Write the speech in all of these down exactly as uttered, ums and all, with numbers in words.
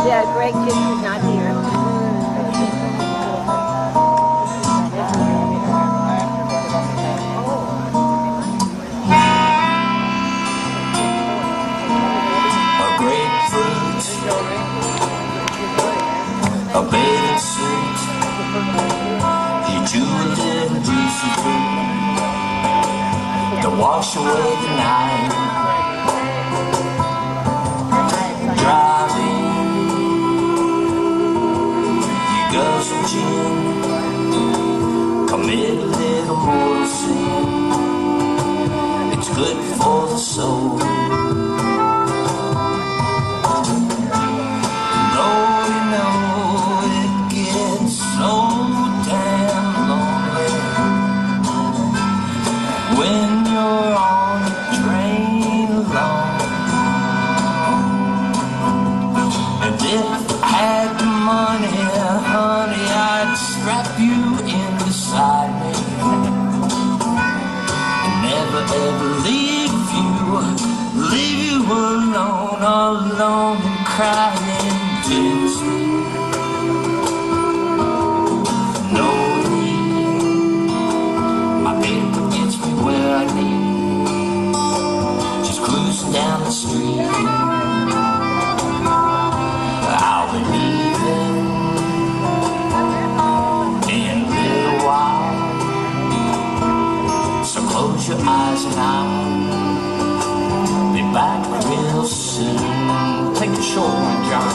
Yeah, Greg Kids is not here. A grapefruit, a bathing suit, you chew a little juicy fruit to wash away the night. Driving, you gush some gin, commit a little more sin. It's good for the soul. When you're on the train alone, and if I had the money, honey, I'd strap you in beside me and never ever leave you, leave you alone, alone and crying tears. No need, my baby gets me where I need, just cruising down the street. I'll be leaving in a little while, so close your eyes and I'll be back real soon. Take the short one, John.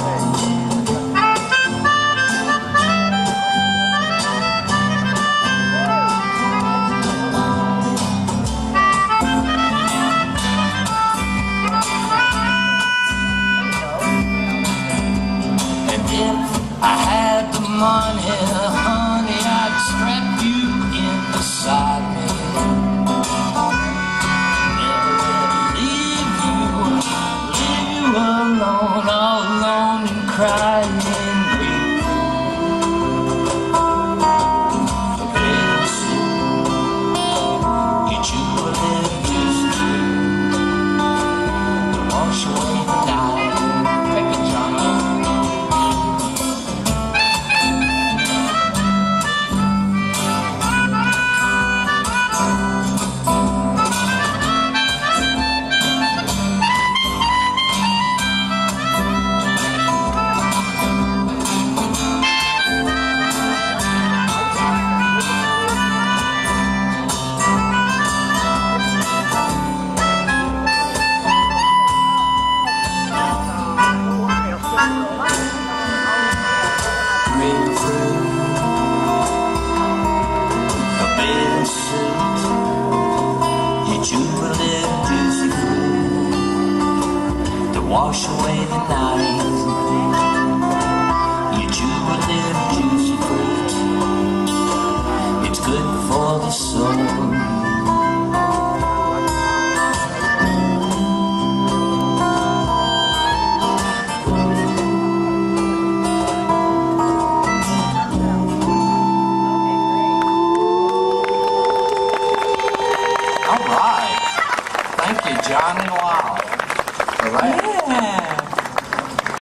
I had the money, honey, I'd strap you in beside me, never ever leave you, leave you alone, all alone and crying. You chew a little juicy fruit to wash away the night. Take it, John. Grapefruit, a bathing suit, you chew a little juicy fruit to wash away the night. You chew a little juicy fruit, it's good for the soul.